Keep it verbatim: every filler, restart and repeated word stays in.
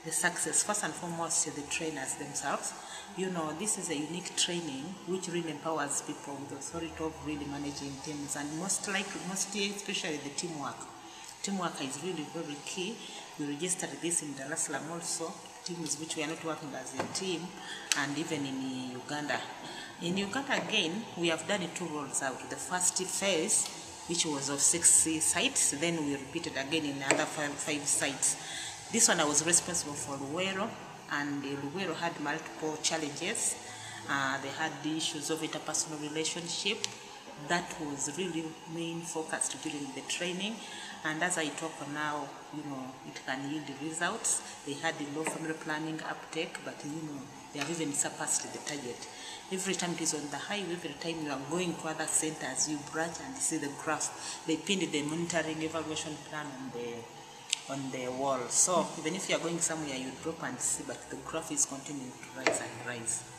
the success, first and foremost, to the trainers themselves. You know, this is a unique training which really empowers people with the authority of really managing teams, and most likely, mostly, especially the teamwork. Teamwork is really very key. We registered this in Dar es Salaam also, teams which we are not working as a team, and even in Uganda. In Uganda again, we have done it two rolls out. The first phase, which was of six sites, then we repeated again in another five, five sites. This one I was responsible for Luwero, and uh, Luwero had multiple challenges. Uh, they had the issues of interpersonal relationship. That was really main focus during the training, and as I talk now, you know, it can yield results. They had the low family planning uptake, but you know, they have even surpassed the target. Every time it is on the highway, every time you are going to other centers, you branch and see the graph. They pinned the monitoring evaluation plan on the on the wall. So even if you are going somewhere, you drop and see, but the graph is continuing to rise and rise.